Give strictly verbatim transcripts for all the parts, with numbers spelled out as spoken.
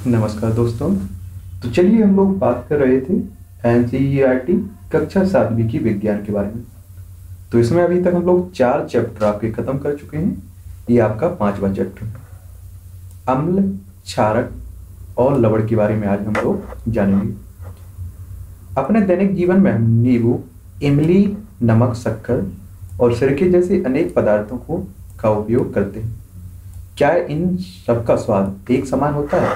नमस्कार दोस्तों। तो चलिए हम लोग बात कर रहे थे एनसीईआरटी कक्षा सातवीं की विज्ञान के बारे में। तो इसमें अभी तक हम लोग चार चैप्टर आपके खत्म कर चुके हैं। ये आपका पांचवा चैप्टर है। अम्ल, क्षारक और लवण के बारे में आज हम लोग जानेंगे। अपने दैनिक जीवन में हम नींबू, इमली, नमक, शक्कर और सिरके जैसे अनेक पदार्थों को का उपयोग करते हैं। क्या इन सबका स्वाद एक समान होता है?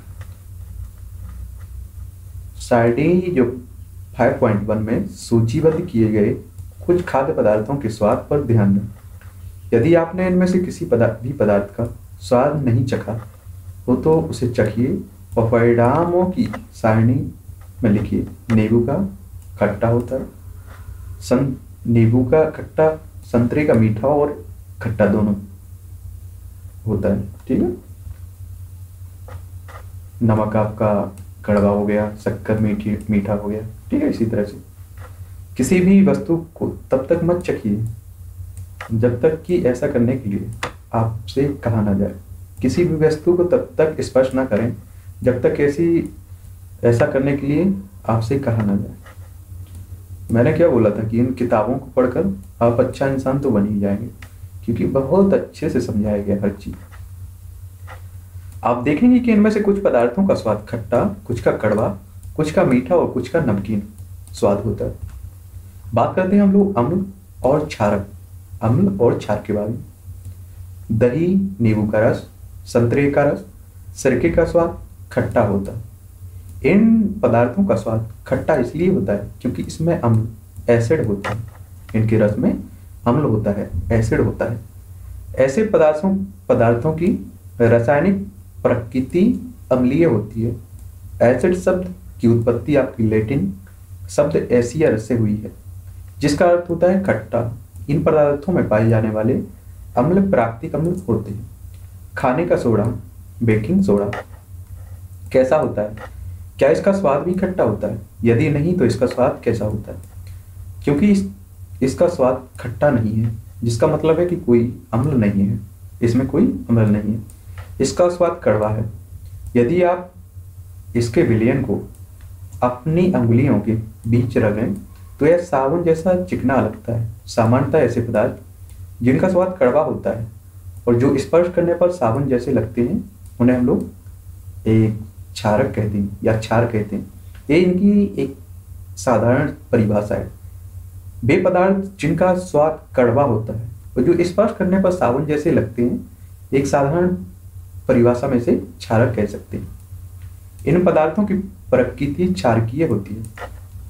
सारणी जो पाँच पॉइंट एक में सूचीबद्ध किए गए कुछ खाद्य पदार्थों के स्वाद पर ध्यान दें। यदि आपने इनमें से किसी पदार्थ भी पदार्थ का स्वाद नहीं चखा हो तो उसे चखिए और परिणामों की सारणी में लिखिए। नींबू का खट्टा होता है, सं नींबू का खट्टा, संतरे का मीठा और खट्टा दोनों होता है। ठीक है। नमक आपका कड़वा हो गया, शक्कर मीठी मीठा हो गया। ठीक है। इसी तरह से किसी भी वस्तु को तब तक मत चखिए जब तक कि ऐसा करने के लिए आपसे कहा ना जाए। किसी भी वस्तु को तब तक स्पर्श ना करें जब तक ऐसी ऐसा करने के लिए आपसे कहा ना जाए। मैंने क्या बोला था कि इन किताबों को पढ़कर आप अच्छा इंसान तो बन ही जाएंगे, क्योंकि बहुत अच्छे से समझाया गया हर चीज। आप देखेंगे कि इनमें से कुछ पदार्थों का स्वाद खट्टा, कुछ का कड़वा, कुछ का मीठा और कुछ का नमकीन स्वाद होता है। बात करते हैं हम लोग अम्ल और क्षारक अम्ल और क्षार के बारे में। दही, नींबू का रस, संतरे का रस, सिरके का स्वाद खट्टा होता है। इन पदार्थों का स्वाद खट्टा इसलिए होता है क्योंकि इसमें अम्ल एसिड होता है। इनके रस में अम्ल होता है, एसिड होता है। ऐसे पदार्थों पदार्थों की रासायनिक प्रकृति अम्लीय होती है। एसिड शब्द की उत्पत्ति आपकी लैटिन शब्द एसियर से हुई है, जिसका अर्थ होता है खट्टा। इन पदार्थों में पाए जाने वाले अम्ल प्राकृतिक अम्ल होते हैं। खाने का सोडा, बेकिंग सोडा कैसा होता है? क्या इसका स्वाद भी खट्टा होता है? यदि नहीं तो इसका स्वाद कैसा होता है? क्योंकि इस, इसका स्वाद खट्टा नहीं है, जिसका मतलब है कि कोई अम्ल नहीं है, इसमें कोई अम्ल नहीं है। इसका स्वाद कड़वा है। यदि आप इसके विलयन को अपनी अंगुलियों के बीच रगड़ें तो यह साबुन जैसा चिकना लगता है। सामान्यतः ऐसे पदार्थ जिनका स्वाद कड़वा होता है और जो स्पर्श करने पर साबुन जैसे लगते हैं उन्हें हम लोग एक क्षारक कहते हैं या क्षार कहते हैं। ये इनकी एक साधारण परिभाषा है। वे पदार्थ जिनका स्वाद कड़वा होता है और जो स्पर्श करने पर साबुन जैसे लगते हैं, एक साधारण परिभाषा में से क्षारक कह सकते हैं। इन पदार्थों की प्रकृति क्षारकीय होती है।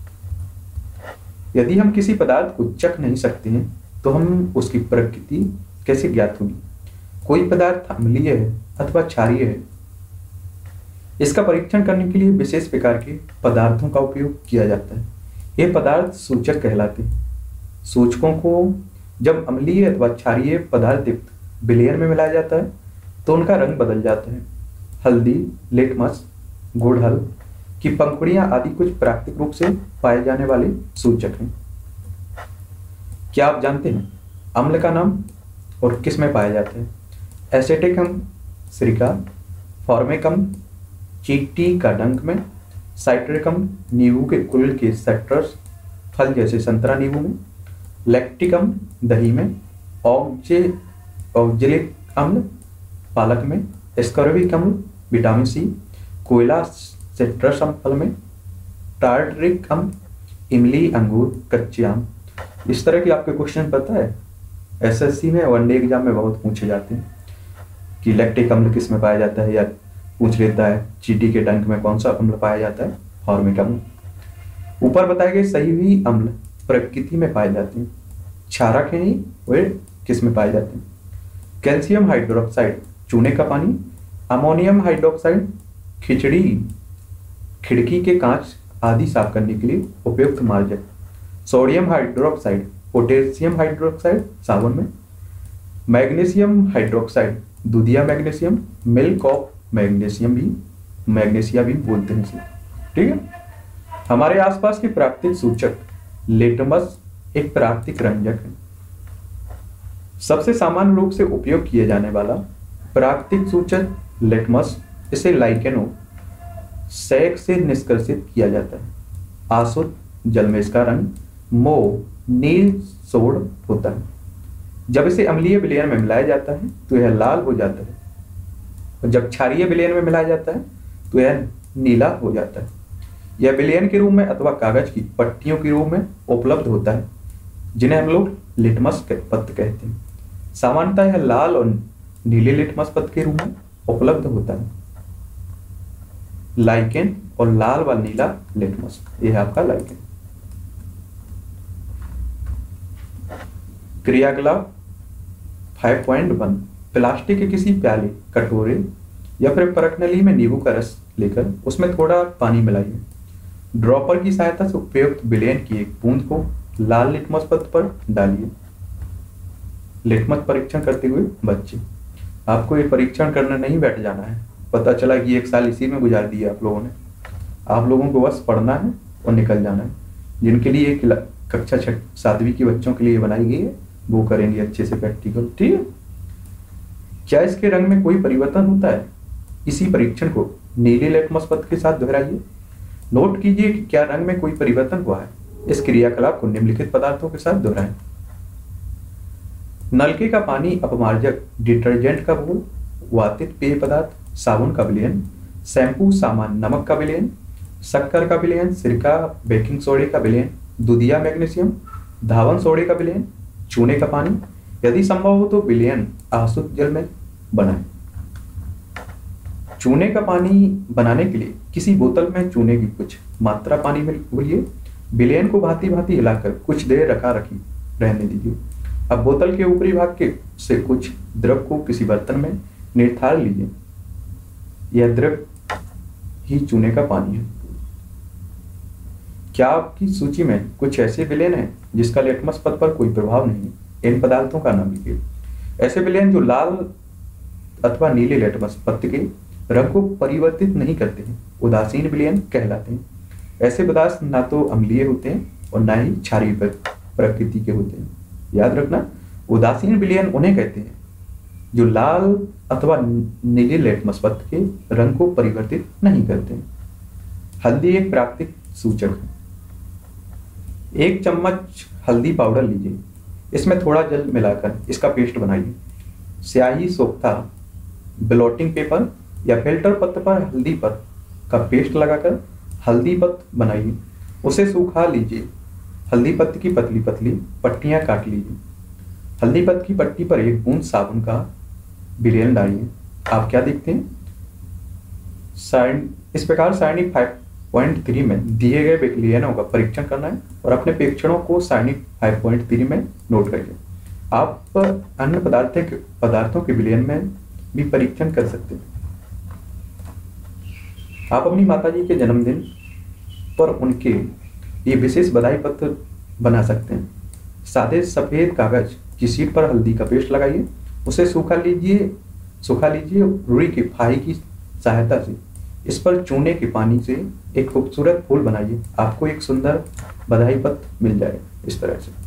यदि हम किसी पदार्थ को चख नहीं सकते हैं तो हम उसकी प्रकृति कैसे ज्ञात होगी? कोई पदार्थ अम्लीय है अथवा क्षारीय है, इसका परीक्षण करने के लिए विशेष प्रकार के पदार्थों का उपयोग किया जाता है। ये पदार्थ सूचक कहलाते हैं। सूचकों को जब अम्लीय अथवा क्षारीय पदार्थ विलयन में मिलाया जाता है तो उनका रंग बदल जाता है। हल्दी, लिटमस, गुड़हल की पंखुड़ियां आदि कुछ प्राकृतिक रूप से पाए जाने वाले सूचक हैं। क्या आप जानते हैं अम्ल का नाम और किस में पाया जाता है? एसेटिक अम्ल सिरका, फॉर्मिक अम्ल चींटी का डंक में, साइट्रिक अम्ल नींबू के कुल के सिट्रस फल जैसे संतरा नींबू में, लैक्टिक अम्ल दही में, ऑक्जे ऑक्जेलिक अम्ल पालक में, एस्कॉर्बिक अम्ल विटामिन सी, कोयला सिट्रस फल में, टार्टरिक अम्ल इमली, अंगूर, कच्चे आम। इस तरह के आपके क्वेश्चन पता है एसएससी में, वनडे एग्जाम में बहुत पूछे जाते हैं कि लैक्टिक अम्ल किस में पाया जाता है, या पूछ लेता है चींटी के डंक में कौन सा अम्ल पाया जाता है, फॉर्मिक अम्ल। ऊपर बताए गए सही हुई अम्ल प्रकृति में पाए जाते हैं। क्षारक है वे किस में पाए जाते हैं? कैल्शियम हाइड्रोक्साइड चूने का पानी, अमोनियम हाइड्रोक्साइड खिचड़ी खिड़की के कांच आदि साफ करने के लिए उपयुक्त मार्जक, सोडियम हाइड्रोक्साइड, पोटेशियम हाइड्रोक्साइड साबुन में, मैग्नीशियम हाइड्रोक्साइड दूधिया मैग्नीशियम, मिल्क ऑफ मैग्नीशियम भी मैग्नीशिया भी बोलते हैं इसे। ठीक है। हमारे आसपास के प्राकृतिक सूचक लिटमस एक प्राकृतिक रंजक है। सबसे सामान्य रूप से उपयोग किए जाने वाला प्राकृतिक सूचक लिटमस, इसे लाइकेनो सैक से निष्कर्षित किया जाता है। आसुत जल में इसका रंग मो नील सोड होता है। जब इसे अम्लीय विलयन में मिलाया जाता है तो यह लाल हो जाता है, और जब क्षारीय विलयन में मिलाया जाता है तो यह नीला हो जाता है। यह विलयन के रूप में अथवा कागज की पट्टियों के रूप में उपलब्ध होता है, जिन्हें हम लोग लिटमस पत्र कहते हैं। सामान्यतः यह लाल और नीले लिटमस पत्र के रूप में उपलब्ध होता है। लाइकेन और लाल व नीला लिटमस, यह है आपका लाइकेन। क्रियाकलाप फाइव पॉइंट वन, प्लास्टिक के किसी प्याले, कटोरे या फिर परखनली में नींबू का रस लेकर उसमें थोड़ा पानी मिलाइए। ड्रॉपर की सहायता से उपयुक्त विलयन की एक बूंद को लाल लिटमस पत्र पर डालिए। लिटमस परीक्षण करते हुए बच्चे, आपको ये परीक्षण करने नहीं बैठ जाना है। पता चला कि एक साल इसी में गुजार दिया आप लोगों ने। आप लोगों को बस पढ़ना है और निकल जाना है। जिनके लिए कक्षा छठ सातवीं के बच्चों के लिए बनाई गई है वो करेंगे अच्छे से प्रैक्टिकल, ठीक है। क्या इसके रंग में कोई परिवर्तन होता है? इसी परीक्षण को नीले लिटमस पत्र के साथ दोहराइए। नोट कीजिए कि क्या रंग में कोई परिवर्तन हुआ है। इस क्रियाकलाप को निम्नलिखित पदार्थों के साथ दोहराएं। नलके का पानी, अपमार्जक, डिटर्जेंट का घोल, वातित पेय पदार्थ, साबुन का विलयन, शैम्पू, सामान, नमक का विलयन, शक्कर का विलयन, सिरका, बेकिंग सोडे का विलयन, दूधिया मैग्नीशियम, धावन सोडे का विलयन, चूने का पानी। यदि संभव हो तो विलयन आसुत जल में बनाएं। चूने का पानी बनाने के लिए किसी बोतल में चूने की कुछ मात्रा पानी में घोलिए। विलयन को भांति भांति हिलाकर कुछ देर रखा रखी रहने दीजिए। अब बोतल के ऊपरी भाग के से कुछ द्रव को किसी बर्तन में निथार लीजिए। यह द्रव ही चूने का पानी है। क्या आपकी सूची में कुछ ऐसे विलयन हैं जिसका लिटमस पत्र पर कोई प्रभाव नहीं है? इन पदार्थों का नाम लिखिए। ऐसे विलयन जो लाल अथवा नीले लिटमस पत्र के रंग को परिवर्तित नहीं करते हैं उदासीन विलयन कहलाते हैं। ऐसे पदार्थ ना तो अम्लीय होते हैं और ना ही क्षारीय प्रकृति के होते हैं। याद रखना, उदासीन विलयन उन्हें कहते हैं जो लाल अथवा नीले लिटमस पत्र के रंग को परिवर्तित नहीं करते हैं। हल्दी एक प्राकृतिक सूचक है। एक चम्मच हल्दी पाउडर लीजिए, इसमें थोड़ा जल मिलाकर इसका पेस्ट बनाइए। स्याही, सोख्ता, ब्लॉटिंग पेपर या फिल्टर पत्र पर हल्दी पर का पेस्ट लगाकर हल्दी पत्र बनाइए। उसे सूखा लीजिए। हल्दी पत्र की पतली पतली पट्टियां काट लीजिए। हल्दी पत्र की पट्टी पर एक बूंद साबुन का विलयन डालिए। आप क्या देखते हैं? साइन इस प्रकार साइनिक फाइव पॉइंट थ्री में दिए गए विलयनों का परीक्षण करना है और अपने प्रेक्षणों को साइनिक फाइव पॉइंट थ्री में नोट करिए। आप अन्य पदार्थों के पदार्थों के विलयन में भी परीक्षण कर सकते हैं। आप अपनी माताजी के जन्मदिन पर उनके लिए विशेष बधाई पत्र बना सकते हैं। सादे सफेद कागज की शीट पर हल्दी का पेस्ट लगाइए। उसे सूखा लीजिए सूखा लीजिए रुई की फाही की सहायता से इस पर चूने के पानी से एक खूबसूरत फूल बनाइए। आपको एक सुंदर बधाई पत्र मिल जाए। इस तरह से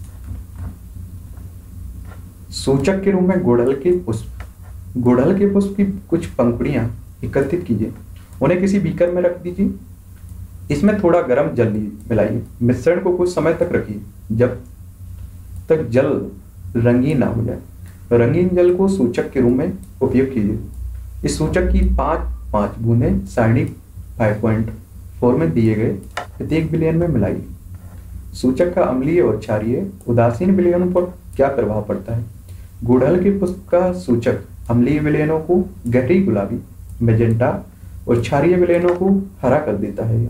सूचक के रूप में गुड़हल के पुष्प गुड़हल के पुष्प की कुछ पंखुड़ियां एकत्रित कीजिए। उन्हें किसी बीकर में रख दीजिए। इसमें थोड़ा गर्म जल मिलाइए। मिश्रण को कुछ समय तक रखिए जब तक जल रंगीन ना हो जाए। रंगीन जल को सूचक के रूप में उपयोग कीजिए। इस सूचक की पांच पांच बूंदें साइनिक फाइव पॉइंट फोर में दिए गए प्रत्येक विलयन में मिलाइए। सूचक का अम्लीय और क्षारीय उदासीन विलयनों पर क्या प्रभाव पड़ता है? गुड़हल के पुष्प का सूचक अम्लीय विलयनों को गहरी गुलाबी, मैजेंटा और क्षारीय विलयनों को हरा कर देता है।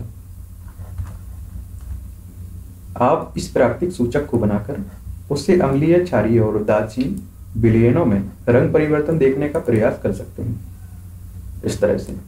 आप इस प्राकृतिक सूचक को बनाकर उससे अम्लीय, क्षारीय और उदासीन विलयनों में रंग परिवर्तन देखने का प्रयास कर सकते हैं। इस तरह से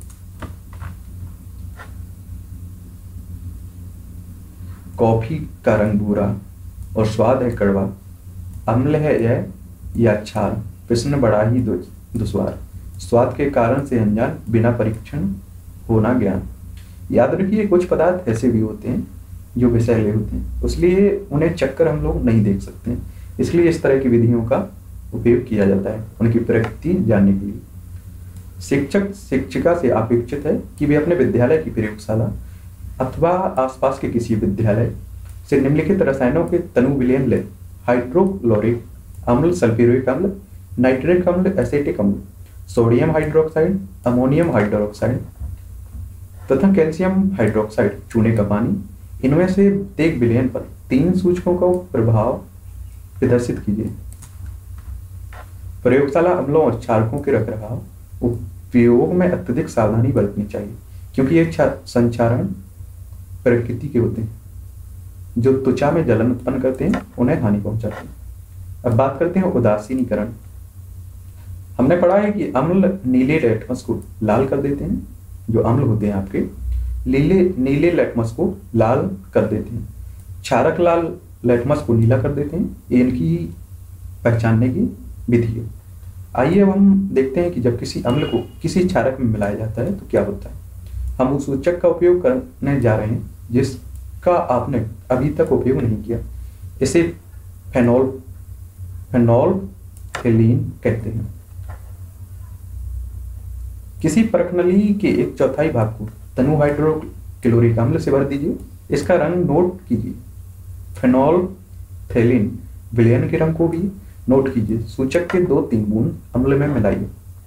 कॉफी का रंग भूरा और स्वाद है कड़वा, अम्ल है यह या क्षार, प्रश्न बड़ा ही दुश्वार, स्वाद के कारण से अनजान, बिना परीक्षण होना ज्ञान। याद रखिए, कुछ पदार्थ ऐसे भी होते हैं जो विषैले होते हैं, इसलिए उन्हें चक्कर हम लोग नहीं देख सकते हैं। इसलिए इस तरह की विधियों का उपयोग किया जाता है उनकी प्रकृति जानने के लिए। शिक्षक शिक्षिका से अपेक्षित है कि वे अपने विद्यालय की प्रयोगशाला अथवा आसपास के किसी विद्यालय से निम्नलिखित रसायनों के तनु विलयन ले हाइड्रोक्लोरिक अम्ल, सल्फ्यूरिक अम्ल, नाइट्रिक अम्ल, एसिटिक अम्ल, सोडियम हाइड्रोक्साइड, अमोनियम हाइड्रोक्साइड तथा कैल्शियम हाइड्रोक्साइड चूने का पानी, इनमें से प्रत्येक विलयन पर तीन सूचकों का प्रभाव प्रदर्शित कीजिए। प्रयोगशाला अम्लों और क्षारकों के रखरखाव उपयोग में अत्यधिक सावधानी बरतनी चाहिए, क्योंकि ये संचारण प्रकृति के होते हैं जो त्वचा में जलन उत्पन्न करते हैं, उन्हें हानि पहुंचाते हैं। अब बात करते हैं उदासीनीकरण। हमने पढ़ा है कि अम्ल नीले लेटमस को लाल कर देते हैं। जो अम्ल होते हैं आपके नीले नीले लेटमस को लाल कर देते हैं, क्षारक लाल लेटमस को नीला कर देते हैं। ये इनकी पहचानने की विधि है। आइए अब हम देखते हैं कि जब किसी अम्ल को किसी क्षारक में मिलाया जाता है तो क्या होता है। हम उस सूचक का उपयोग करने जा रहे हैं जिसका आपने अभी तक उपयोग नहीं किया। इसे फेनॉल फेनोल्फथेलीन कहते हैं। किसी परखनली के एक चौथाई भाग को तनु हाइड्रोक्लोरिक अम्ल से भर दीजिए। इसका रंग नोट कीजिए। फेनोल्फथेलीन विलयन के रंग को भी नोट कीजिए। सूचक के दो तीन बूंद अम्ल में मिलाइए।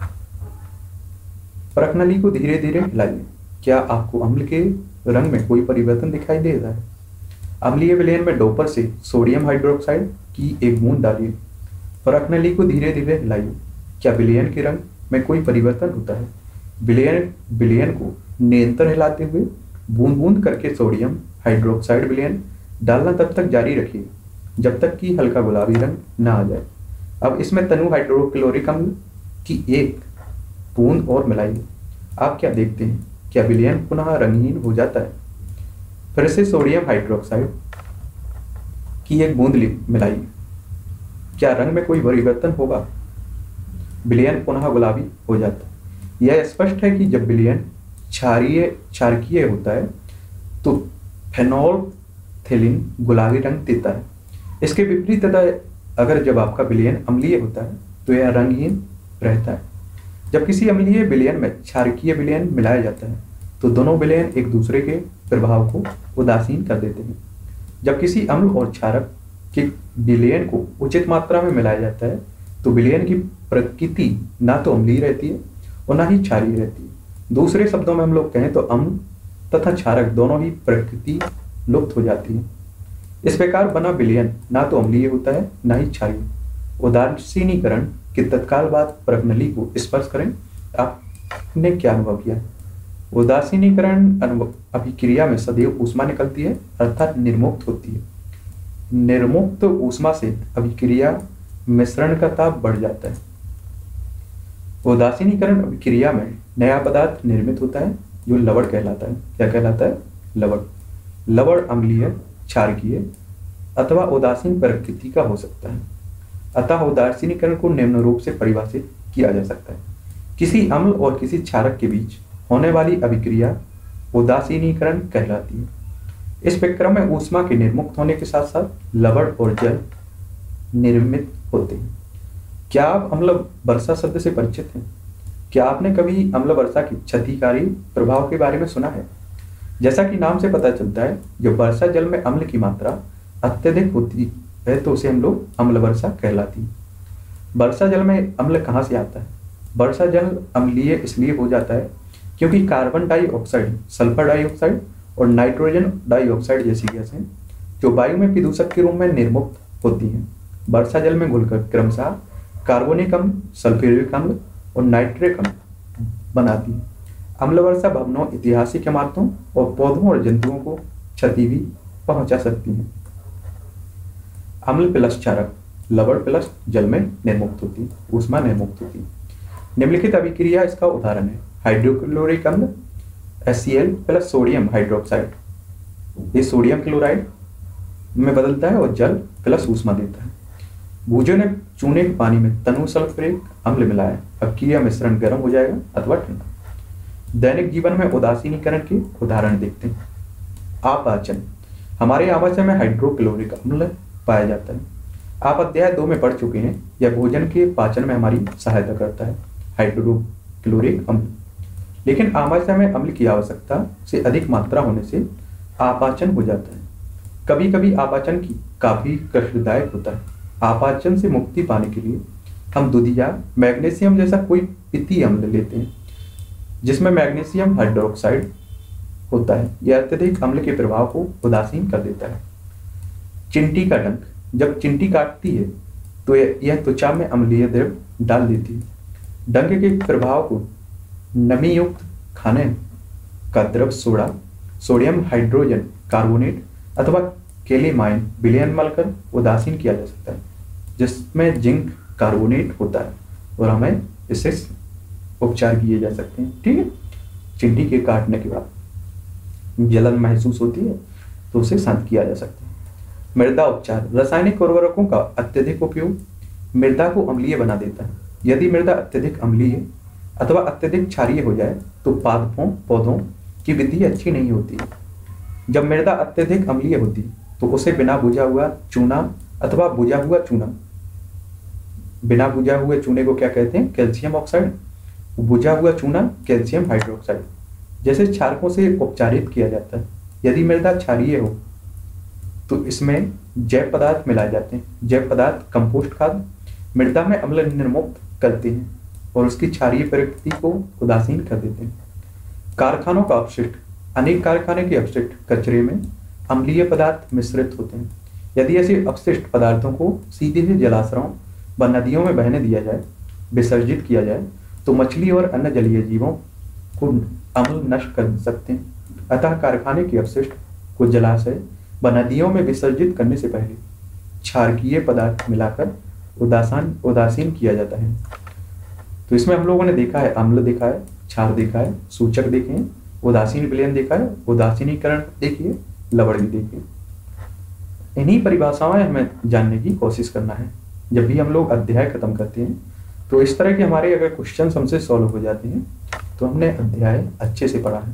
परखनली को धीरे धीरे हिलाइए। क्या आपको अम्ल के रंग में कोई परिवर्तन दिखाई दे रहा है? अम्लीय विलयन में डोपर से सोडियम हाइड्रोक्साइड की एक बूंद डालिए। परखनली को धीरे धीरे हिलाइए। क्या विलयन के रंग में कोई परिवर्तन होता है? विलयन विलयन को निरंतर हिलाते हुए बूंद बूंद करके सोडियम हाइड्रोक्साइड विलयन डालना तब तक जारी रखिए जब तक कि हल्का गुलाबी रंग न आ जाए। अब इसमें तनु हाइड्रोक्लोरिक अम्ल की एक बूंद और मिलाइए। आप क्या देखते हैं? क्या विलयन पुनः रंगहीन हो जाता है? फिर से सोडियम हाइड्रोक्साइड की एक बूंद मिलाइए। क्या रंग में कोई परिवर्तन होगा? विलयन पुनः गुलाबी हो जाता है। यह स्पष्ट है कि जब विलयन क्षारीय क्षारकीय होता है तो फेनोल्फथेलीन गुलाबी रंग देता है। इसके विपरीत अगर जब आपका विलयन अम्लीय होता है तो यह रंगहीन रहता है। जब किसी अम्लीय विलयन में क्षारकीय विलयन मिलाया जाता है तो दोनों विलयन एक दूसरे के प्रभाव को उदासीन कर देते हैं। जब किसी अम्ल और क्षारक के विलयन को उचित मात्रा में मिलाया जाता है तो विलयन की प्रकृति ना तो अम्लीय रहती है और ना ही क्षारीय रहती है। दूसरे शब्दों में हम लोग कहें तो अम्ल तथा क्षारक दोनों ही प्रकृति लुप्त हो जाती है। इस प्रकार बना विलयन ना तो अम्लीय होता है ना ही क्षारीय। उदासीनीकरण के तत्काल बाद परखनली को स्पर्श करें। आपने क्या अनुभव किया? उदासीनीकरण अभिक्रिया में सदैव ऊष्मा निकलती है, अर्थात निर्मुक्त होती है। निर्मुक्त ऊष्मा से अभिक्रिया मिश्रण का ताप बढ़ जाता है। उदासीनीकरण अभिक्रिया में नया पदार्थ निर्मित होता है जो लवण कहलाता है। क्या कहलाता है? लवण। लवण अम्लीय, क्षारकीय अथवा उदासीन प्रकृति का हो सकता है। अतः उदासीनीकरण को निम्न रूप से परिभाषित किया जा सकता है। किसी अम्ल और किसी क्षारक के बीच होने वाली अभिक्रिया उदासीनीकरण कहलाती है। इस प्रक्रिया में ऊष्मा के निर्मुक्त होने के साथ साथ लवण और जल निर्मित होते हैं। क्या आप अम्ल वर्षा शब्द से परिचित हैं? क्या आपने कभी अम्ल वर्षा की क्षतिकारी प्रभाव के बारे में सुना है? जैसा कि नाम से पता चलता है, जब वर्षा जल में अम्ल की मात्रा अत्यधिक होती है तो उसे हम लोग अम्ल वर्षा कहलाती है। वर्षा जल में अम्ल कहाँ से आता है? वर्षा जल अम्लीय इसलिए हो जाता है क्योंकि कार्बन डाइऑक्साइड, सल्फर डाइऑक्साइड और नाइट्रोजन डाइऑक्साइड जैसी गैसें जो वायु में प्रदूषक के रूप में निर्मुक्त होती हैं, वर्षा जल में घुलकर क्रमशः कार्बोनिक अम्ल, सल्फ्यूरिक अम्ल और नाइट्रिक अम्ल बनाती है। अम्ल वर्षा भवनों, ऐतिहासिक इमारतों और पौधों और जंतुओं को क्षति भी पहुंचा सकती है। अम्ल प्लस क्षारक, लवण प्लस जल में निर्मुक्त होती है, ऊष्मा निर्मुक्त होती है। निम्नलिखित अभिक्रिया इसका उदाहरण है। हाइड्रोक्लोरिक अम्ल HCl प्लस सोडियम हाइड्रोक्साइड, ये सोडियम क्लोराइड में बदलता है और जल प्लस ऊष्मा देता है। भूजों ने चूने के पानी में तनु सल्फ्यूरिक अम्ल मिलाया। अब क्रिया मिश्रण गर्म हो जाएगा अथवा ठंडा। दैनिक जीवन में उदासीनीकरण के उदाहरण देखते हैं। आपाचन, हमारे आवाचन में हाइड्रोक्लोरिक अम्ल पाया जाता है। आप अध्याय दो में पढ़ चुके हैं। यह भोजन के पाचन में हमारी सहायता करता है। क्लोरिक अम्ल। लेकिन आमाशय में अम्ल की आवश्यकता से अधिक मात्रा होने से आपाचन हो जाता है। कभी कभी आपाचन की काफी कष्टदायक होता है। आपाचन से मुक्ति पाने के लिए हम दूध या मैग्नीशियम जैसा कोई पित्तीय अम्ल लेते हैं, जिसमें मैग्नीशियम हाइड्रोक्साइड होता है। यह अत्यधिक अम्ल के प्रभाव को उदासीन कर देता है। चिंटी का डंक, जब चिंटी काटती है तो यह त्वचा में अम्लीय द्रव डाल देती है। डंक के प्रभाव को नमी युक्त खाने का द्रव सोडा, सोडियम हाइड्रोजन कार्बोनेट अथवा केलेमाइन विलयन मलकर उदासीन किया जा सकता है, जिसमें जिंक कार्बोनेट होता है और हमें इससे उपचार किए जा सकते हैं। ठीक है, चिंटी के काटने के बाद जलन महसूस होती है तो उसे शांत किया जा सकता है। मृदा उपचार, रासायनिक उर्वरकों का अत्यधिक उपयोग मृदा को अम्लीय बना देता है। यदि मृदा अत्यधिक अम्लीय अथवा अत्यधिक क्षारीय हो जाए तो पादपों पौधों की वृद्धि अच्छी नहीं होती। जब मृदा अत्यधिक अम्लीय होती तो उसे बिना बुझा हुआ चूना अथवा बुझा हुआ चूना, बिना बुझा हुए चूने को क्या कहते हैं? Calcium oxide. बुझा हुआ चूना कैल्शियम हाइड्रोक्साइड जैसे क्षारकों से उपचारित किया जाता है। यदि मृदा क्षारीय हो तो इसमें जैव पदार्थ मिलाए जाते हैं। जैव पदार्थ कंपोस्ट खाद मृदा में अम्ल निर्मुक्त करते हैं और उसकी क्षारीय प्रकृति को उदासीन कर देते हैं। कारखानों का अपशिष्ट, अनेक कारखाने के अपशिष्ट कचरे में अम्लीय पदार्थ मिश्रित होते हैं। यदि ऐसे अपशिष्ट पदार्थों को सीधे ही जलाशयों व नदियों में बहने दिया जाए, विसर्जित किया जाए, तो मछली और अन्य जलीय जीवों को अम्ल नष्ट कर सकते हैं। अतः कारखाने के अपशिष्ट को जलाशय व नदियों में विसर्जित करने से पहले क्षारकीय पदार्थ मिलाकर उदासीन उदासीन किया जाता है। तो इसमें हम लोगों ने देखा है, अम्ल देखा है, क्षार देखा है, सूचक देखे हैं, उदासीन विलयन देखा है, उदासीनीकरण देखिए, लवण भी देखिए। इन्हीं परिभाषाएं हमें जानने की कोशिश करना है। जब भी हम लोग अध्याय खत्म करते हैं तो इस तरह के हमारे अगर क्वेश्चन हमसे सॉल्व हो जाते हैं तो हमने अध्याय अच्छे से पढ़ा है।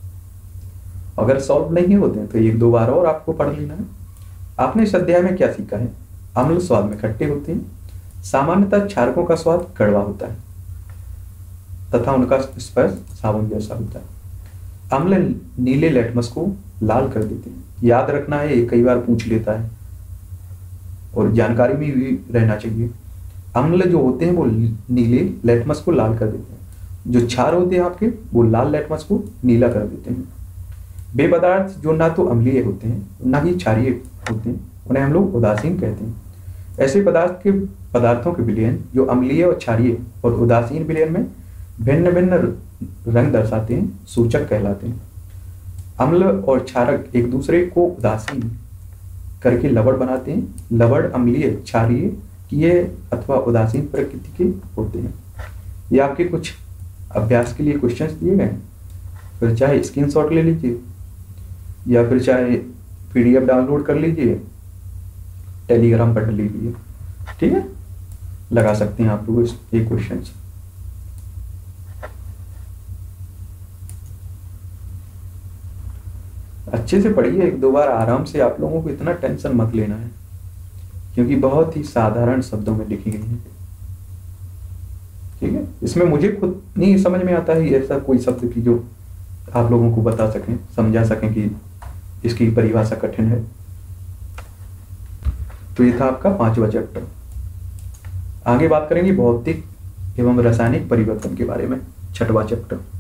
अगर सॉल्व नहीं होते हैं तो एक दो बार और आपको पढ़ लेना है। आपने इस अध्याय में क्या सीखा है? अम्ल स्वाद में खट्टे होते हैं, सामान्यतः क्षारकों का स्वाद कड़वा होता है तथा उनका स्पर्श साबुन जैसा होता है। अम्ल नीले लेटमस को लाल कर देते हैं। याद रखना है, ये कई बार पूछ लेता है और जानकारी में भी रहना चाहिए। अम्ल जो होते हैं वो नीले लेटमस को लाल कर देते हैं। जो क्षार होते हैं आपके वो लाल लेटमस को नीला कर देते हैं। वे पदार्थ जो ना तो अम्लीय होते हैं ना ही क्षारीय होते हैं, उन्हें हम लोग उदासीन कहते हैं। ऐसे पदार्थ के पदार्थों के विलयन जो अम्लीय और क्षारीय और उदासीन विलयन में भिन्न भिन्न रंग दर्शाते हैं, सूचक कहलाते हैं। अम्ल और क्षारक एक दूसरे को उदासीन करके लवण बनाते हैं। लवण अम्लीय, क्षारीय किए अथवा उदासीन प्रकृति के होते हैं। ये आपके कुछ अभ्यास के लिए क्वेश्चंस दिए गए हैं, फिर चाहे स्क्रीनशॉट ले लीजिए या फिर चाहे पीडीएफ डाउनलोड कर लीजिए, टेलीग्राम पर डाल लीजिए। ठीक है, लगा सकते हैं आप लोग ये क्वेश्चंस। अच्छे से पढ़िए, एक दो बार आराम से। आप लोगों को इतना टेंशन मत लेना है क्योंकि बहुत ही साधारण शब्दों में लिखी गई है। ठीक है, इसमें मुझे खुद नहीं समझ में आता है ऐसा कोई शब्द की जो आप लोगों को बता सकें, समझा सकें कि इसकी परिभाषा कठिन है। तो ये था आपका पांचवा चैप्टर। आगे बात करेंगे भौतिक एवं रासायनिक परिवर्तन के बारे में, छठवां चैप्टर।